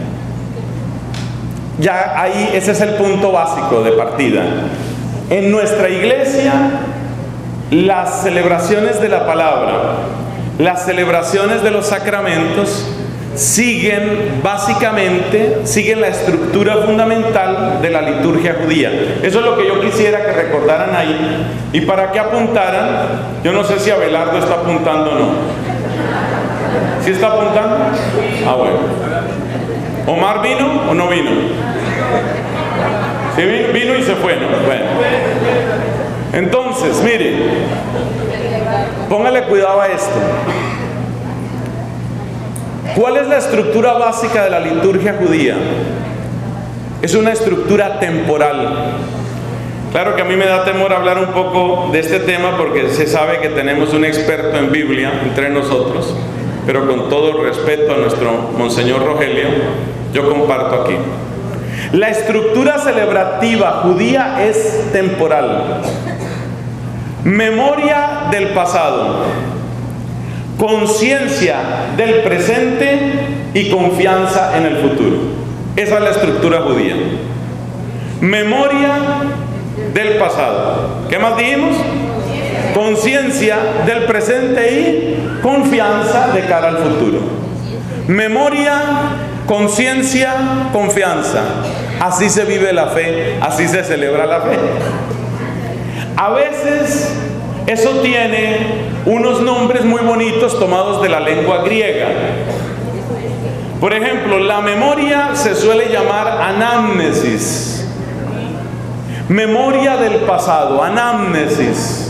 Ya ahí, ese es el punto básico de partida. En nuestra iglesia, las celebraciones de la palabra, las celebraciones de los sacramentos, siguen básicamente, siguen la estructura fundamental de la liturgia judía. Eso es lo que yo quisiera que recordaran ahí. Y para que apuntaran, yo no sé si Abelardo está apuntando o no. ¿Sí está apuntando? Ah, bueno. ¿Omar vino o no vino? Sí, vino y se fue, ¿no? Bueno. Entonces, mire, póngale cuidado a esto. ¿Cuál es la estructura básica de la liturgia judía? Es una estructura temporal. Claro que a mí me da temor hablar un poco de este tema porque se sabe que tenemos un experto en Biblia entre nosotros, pero con todo respeto a nuestro Monseñor Rogelio, yo comparto aquí. La estructura celebrativa judía es temporal. Memoria del pasado, conciencia del presente y confianza en el futuro. Esa es la estructura judía. Memoria del pasado. ¿Qué más dijimos? Conciencia del presente y confianza de cara al futuro. Memoria, conciencia, confianza. Así se vive la fe, así se celebra la fe. A veces eso tiene unos nombres muy bonitos tomados de la lengua griega. Por ejemplo, la memoria se suele llamar anamnesis. Memoria del pasado, anamnesis.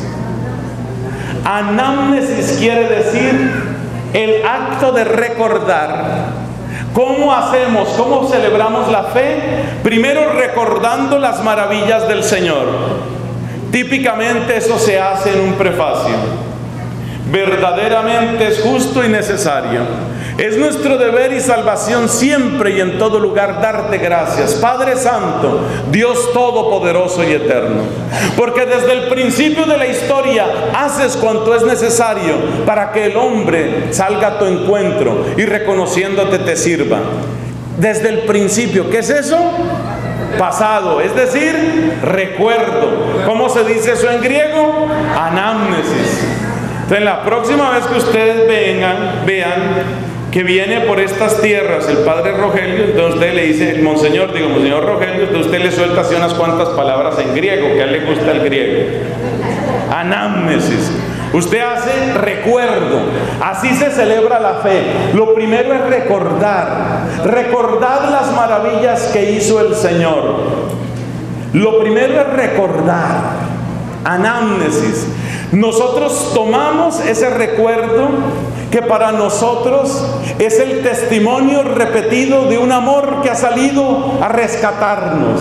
Anamnesis quiere decir el acto de recordar. ¿Cómo hacemos? ¿Cómo celebramos la fe? Primero recordando las maravillas del Señor. Típicamente eso se hace en un prefacio. Verdaderamente es justo y necesario. Es nuestro deber y salvación siempre y en todo lugar darte gracias, Padre Santo, Dios Todopoderoso y Eterno. Porque desde el principio de la historia haces cuanto es necesario para que el hombre salga a tu encuentro y reconociéndote te sirva. Desde el principio, ¿qué es eso? Pasado, es decir, recuerdo. ¿Cómo se dice eso en griego? Anamnesis. Entonces, la próxima vez que ustedes vengan, vean que viene por estas tierras el Padre Rogelio, entonces usted le dice, el Monseñor, digo, Monseñor Rogelio, entonces usted le suelta así unas cuantas palabras en griego, que a él le gusta el griego. Anamnesis. Usted hace recuerdo. Así se celebra la fe. Lo primero es recordar. Recordar las maravillas que hizo el Señor. Lo primero es recordar. Anamnesis. Nosotros tomamos ese recuerdo que para nosotros es el testimonio repetido de un amor que ha salido a rescatarnos.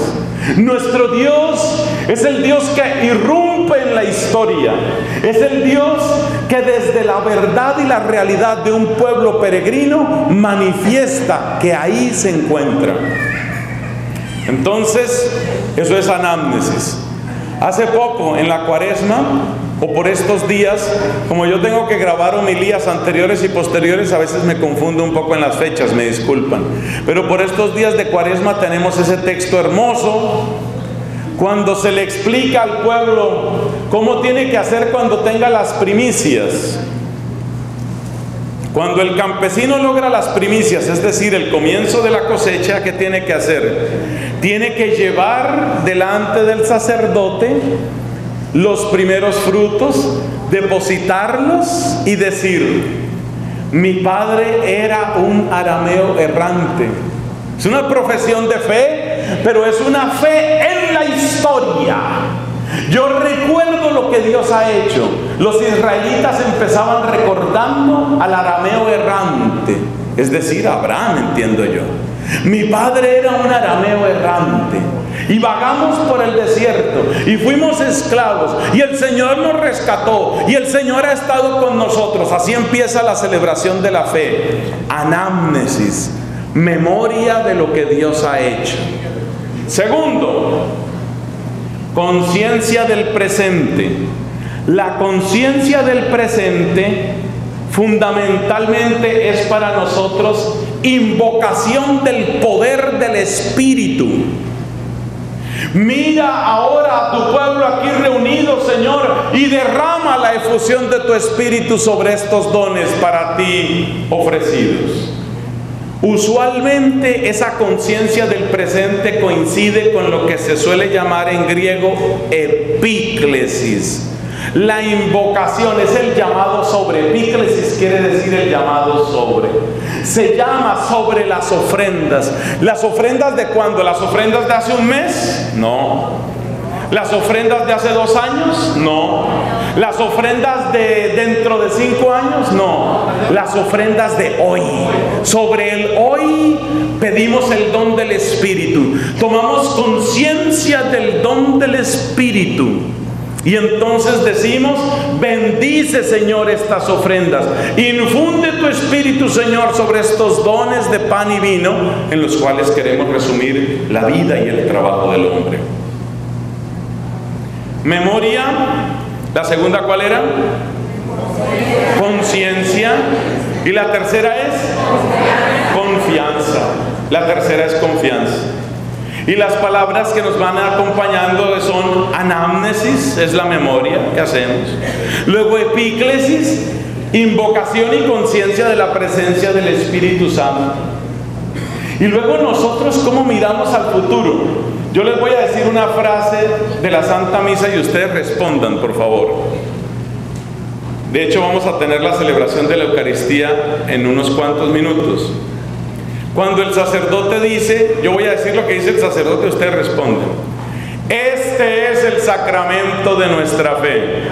Nuestro Dios es el Dios que irrumpe en la historia. Es el Dios que desde la verdad y la realidad de un pueblo peregrino manifiesta que ahí se encuentra. Entonces, eso es anamnesis. Hace poco, en la Cuaresma, o por estos días, como yo tengo que grabar homilías anteriores y posteriores, a veces me confundo un poco en las fechas, me disculpan. Pero por estos días de Cuaresma tenemos ese texto hermoso, cuando se le explica al pueblo cómo tiene que hacer cuando tenga las primicias. Cuando el campesino logra las primicias, es decir, el comienzo de la cosecha, ¿qué tiene que hacer? Tiene que llevar delante del sacerdote los primeros frutos, depositarlos y decir: mi padre era un arameo errante. Es una profesión de fe, pero es una fe en la historia. Yo recuerdo lo que Dios ha hecho. Los israelitas empezaban recordando al arameo errante, es decir, a Abraham, entiendo yo. Mi padre era un arameo errante y vagamos por el desierto y fuimos esclavos y el Señor nos rescató y el Señor ha estado con nosotros. Así empieza la celebración de la fe. Anamnesis, memoria de lo que Dios ha hecho. Segundo, conciencia del presente. La conciencia del presente fundamentalmente es para nosotros invocación del poder del Espíritu. Mira ahora a tu pueblo aquí reunido, Señor, y derrama la efusión de tu Espíritu sobre estos dones para ti ofrecidos. Usualmente esa conciencia del presente coincide con lo que se suele llamar en griego epíclesis. La invocación es el llamado sobre. Epíclesis quiere decir el llamado sobre. Se llama sobre las ofrendas. ¿Las ofrendas de cuándo? ¿Las ofrendas de hace un mes? No. ¿Las ofrendas de hace dos años? No. ¿Las ofrendas de dentro de cinco años? No. Las ofrendas de hoy. Sobre el hoy pedimos el don del Espíritu. Tomamos conciencia del don del Espíritu. Y entonces decimos: bendice, Señor, estas ofrendas. Infunde tu Espíritu, Señor, sobre estos dones de pan y vino, en los cuales queremos resumir la vida y el trabajo del hombre. Memoria. La segunda, ¿cuál era? Conciencia. Y la tercera es confianza. La tercera es confianza. Y las palabras que nos van acompañando son anamnesis, es la memoria que hacemos. Luego epíclesis, invocación y conciencia de la presencia del Espíritu Santo. Y luego nosotros, ¿cómo miramos al futuro? Yo les voy a decir una frase de la Santa Misa y ustedes respondan, por favor. De hecho, vamos a tener la celebración de la Eucaristía en unos cuantos minutos. Cuando el sacerdote dice, yo voy a decir lo que dice el sacerdote, ustedes responden: este es el sacramento de nuestra fe.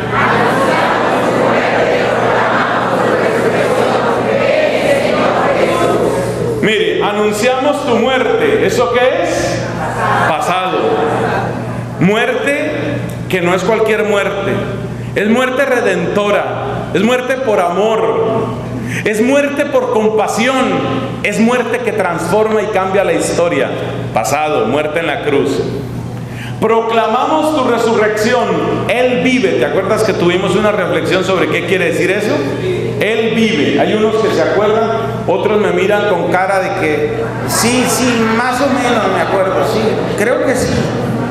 Mire, anunciamos tu muerte. ¿Eso qué es? Pasado. Muerte que no es cualquier muerte. Es muerte redentora. Es muerte por amor. Es muerte por compasión. Es muerte que transforma y cambia la historia. Pasado, muerte en la cruz. Proclamamos tu resurrección. Él vive. ¿Te acuerdas que tuvimos una reflexión sobre qué quiere decir eso? Él vive. Hay unos que se acuerdan, otros me miran con cara de que sí, sí, más o menos me acuerdo, sí, creo que sí.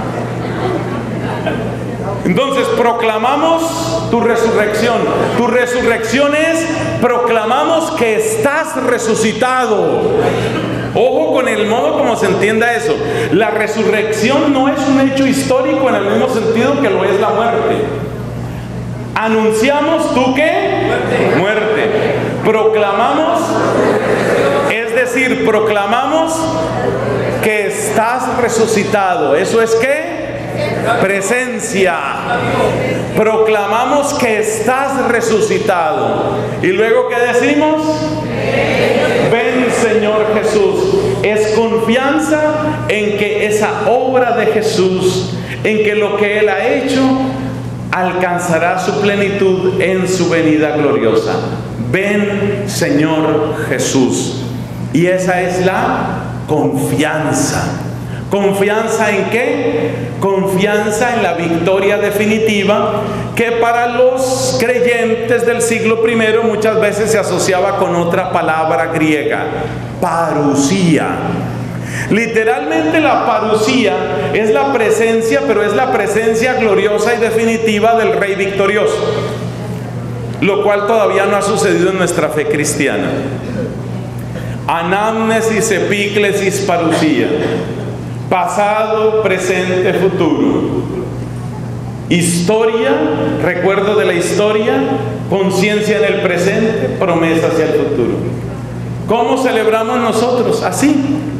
Entonces proclamamos tu resurrección. Tu resurrección es, proclamamos que estás resucitado. Ojo con el modo como se entienda eso. La resurrección no es un hecho histórico en el mismo sentido que lo es la muerte. Anunciamos, ¿tú qué? Muerte. Muerte. Proclamamos, es decir, proclamamos que estás resucitado. ¿Eso es qué? Presencia. Proclamamos que estás resucitado. Y luego, ¿qué decimos? Vencido. Señor Jesús. Es confianza en que esa obra de Jesús, en que lo que Él ha hecho, alcanzará su plenitud en su venida gloriosa. Ven, Señor Jesús. Y esa es la confianza. ¿Confianza en qué? Confianza en la victoria definitiva, que para los creyentes del siglo primero muchas veces se asociaba con otra palabra griega, parusía. Literalmente la parusía es la presencia, pero es la presencia gloriosa y definitiva del Rey victorioso, lo cual todavía no ha sucedido en nuestra fe cristiana. Anamnesis, epíclesis, parusía. Pasado, presente, futuro. Historia, recuerdo de la historia, conciencia en el presente, promesa hacia el futuro. ¿Cómo celebramos nosotros? Así.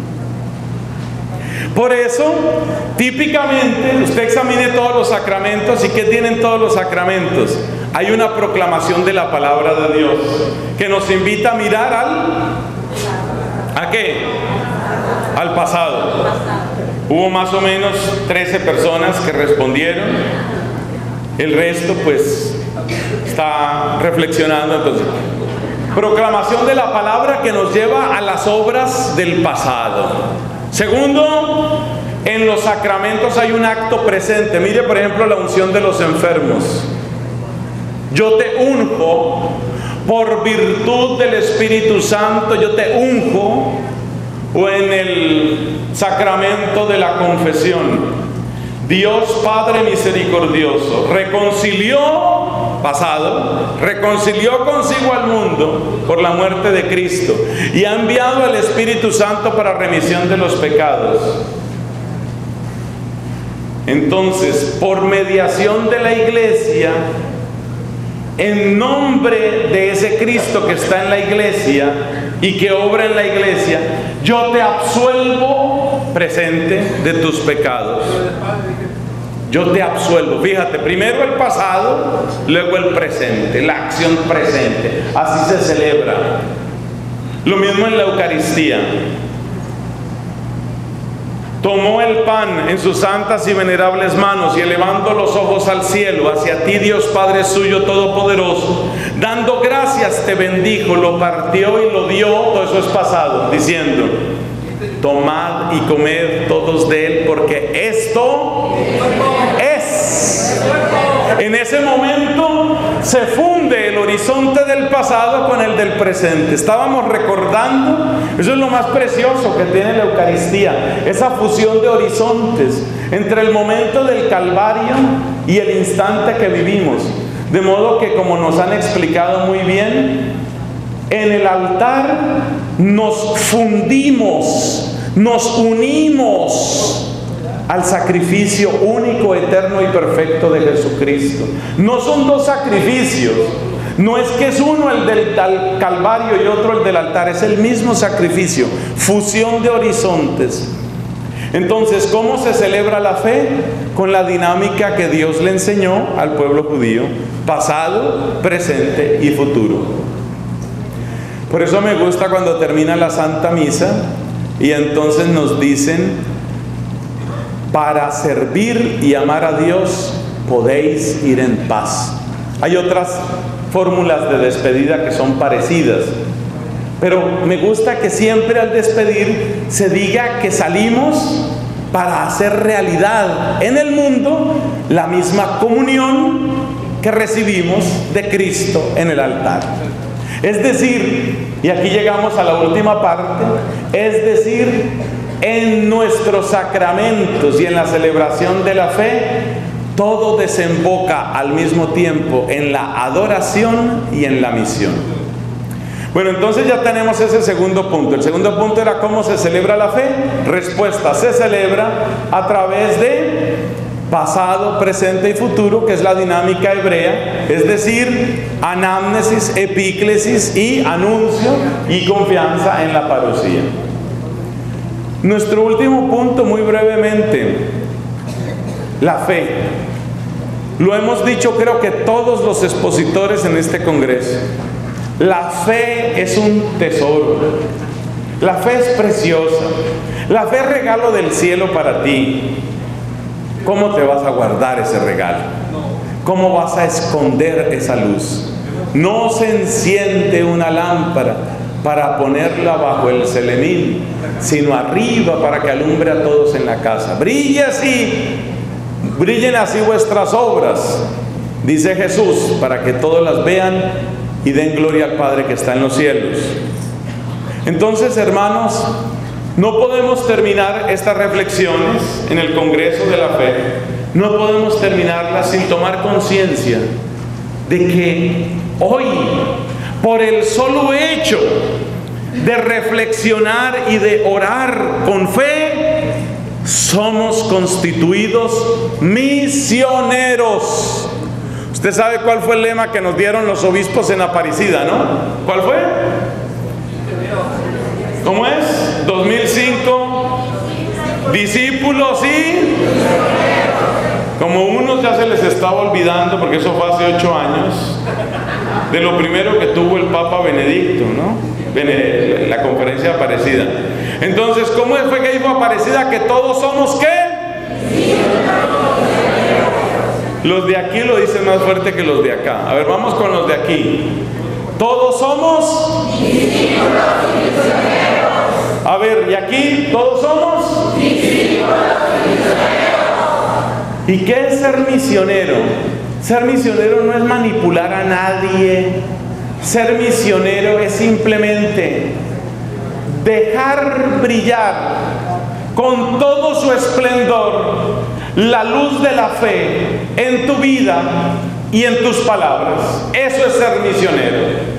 Por eso, típicamente, usted examine todos los sacramentos. ¿Y qué tienen todos los sacramentos? Hay una proclamación de la palabra de Dios que nos invita a mirar al... ¿A qué? Al pasado. Hubo más o menos trece personas que respondieron. El resto pues está reflexionando. Entonces, proclamación de la palabra que nos lleva a las obras del pasado. Segundo, en los sacramentos hay un acto presente. Mire, por ejemplo, la unción de los enfermos. Yo te unjo por virtud del Espíritu Santo, yo te unjo. O en el sacramento de la confesión, Dios Padre misericordioso reconcilió, pasado, reconcilió consigo al mundo por la muerte de Cristo y ha enviado al Espíritu Santo para remisión de los pecados. Entonces, por mediación de la Iglesia, en nombre de ese Cristo que está en la Iglesia y que obra en la Iglesia, yo te absuelvo, presente, de tus pecados. Yo te absuelvo. Fíjate, primero el pasado, luego el presente, la acción presente. Así se celebra. Lo mismo en la Eucaristía. Tomó el pan en sus santas y venerables manos y elevando los ojos al cielo, hacia ti, Dios Padre suyo todopoderoso, dando gracias te bendijo, lo partió y lo dio, todo eso es pasado, diciendo: tomad y comed todos de él, porque esto es. En ese momento se funde el horizonte del pasado con el del presente. Estábamos recordando, eso es lo más precioso que tiene la Eucaristía, esa fusión de horizontes entre el momento del Calvario y el instante que vivimos. De modo que, como nos han explicado muy bien, en el altar nos fundimos, nos unimos al sacrificio único, eterno y perfecto de Jesucristo. No son dos sacrificios, no es que es uno el del Calvario y otro el del altar, es el mismo sacrificio, fusión de horizontes. Entonces, ¿cómo se celebra la fe? Con la dinámica que Dios le enseñó al pueblo judío: pasado, presente y futuro. Por eso me gusta cuando termina la Santa Misa y entonces nos dicen: para servir y amar a Dios podéis ir en paz. Hay otras fórmulas de despedida que son parecidas, pero me gusta que siempre al despedir se diga que salimos para hacer realidad en el mundo la misma comunión que recibimos de Cristo en el altar. Es decir, y aquí llegamos a la última parte, es decir, en nuestros sacramentos y en la celebración de la fe, todo desemboca al mismo tiempo en la adoración y en la misión. Bueno, entonces ya tenemos ese segundo punto. El segundo punto era cómo se celebra la fe. Respuesta: se celebra a través de pasado, presente y futuro, que es la dinámica hebrea, es decir, anamnesis, epíclesis y anuncio y confianza en la parusía. Nuestro último punto, muy brevemente, la fe. Lo hemos dicho, creo que todos los expositores en este congreso. La fe es un tesoro. La fe es preciosa. La fe es regalo del cielo para ti. ¿Cómo te vas a guardar ese regalo? ¿Cómo vas a esconder esa luz? No se enciende una lámpara para ponerla bajo el celemín, sino arriba para que alumbre a todos en la casa. Brille así, brillen así vuestras obras, dice Jesús, para que todos las vean y den gloria al Padre que está en los cielos. Entonces, hermanos, no podemos terminar estas reflexiones en el Congreso de la Fe, no podemos terminarlas sin tomar conciencia de que hoy, por el solo hecho de reflexionar y de orar con fe, somos constituidos misioneros. Usted sabe cuál fue el lema que nos dieron los obispos en Aparecida, ¿no? ¿Cuál fue? ¿Cómo es? dos mil cinco, discípulos y... Como unos ya se les estaba olvidando, porque eso fue hace ocho años, de lo primero que tuvo el Papa Benedicto, ¿no? La conferencia de Aparecida. Entonces, ¿cómo fue que dijo Aparecida? Que todos somos ¿qué? Los de aquí lo dicen más fuerte que los de acá. A ver, vamos con los de aquí. Todos somos discípulos y misioneros. A ver, ¿y aquí todos somos discípulos y misioneros? ¿Y qué es ser misionero? Ser misionero no es manipular a nadie. Ser misionero es simplemente dejar brillar con todo su esplendor la luz de la fe en tu vida y en tus palabras. Eso es ser misionero.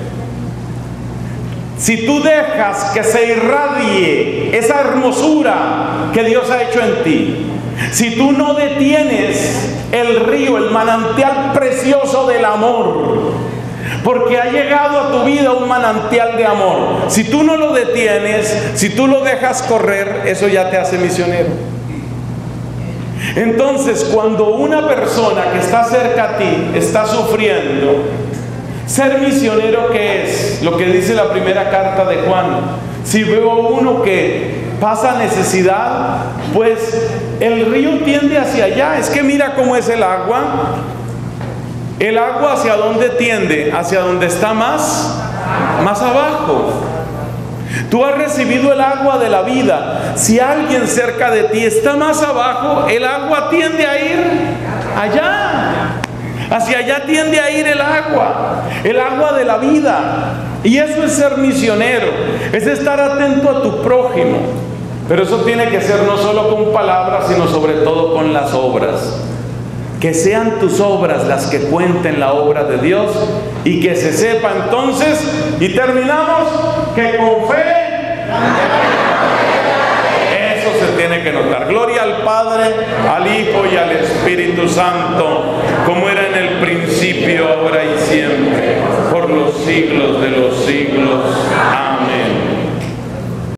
Si tú dejas que se irradie esa hermosura que Dios ha hecho en ti, si tú no detienes el río, el manantial precioso del amor, porque ha llegado a tu vida un manantial de amor, si tú no lo detienes, si tú lo dejas correr, eso ya te hace misionero. Entonces, cuando una persona que está cerca a ti está sufriendo, ser misionero, ¿qué es? Lo que dice la primera carta de Juan. Si veo uno que pasa necesidad, pues el río tiende hacia allá. Es que mira cómo es el agua. El agua ¿hacia dónde tiende? Hacia donde está más, más abajo. Tú has recibido el agua de la vida. Si alguien cerca de ti está más abajo, el agua tiende a ir allá. Hacia allá tiende a ir el agua, el agua de la vida. Y eso es ser misionero, es estar atento a tu prójimo. Pero eso tiene que ser no solo con palabras, sino sobre todo con las obras. Que sean tus obras las que cuenten la obra de Dios y que se sepa entonces, y terminamos, que con fe, eso se tiene que notar. Gloria al Padre, al Hijo y al Espíritu Santo, como era en el principio, ahora y siempre, por los siglos de los siglos. Amén.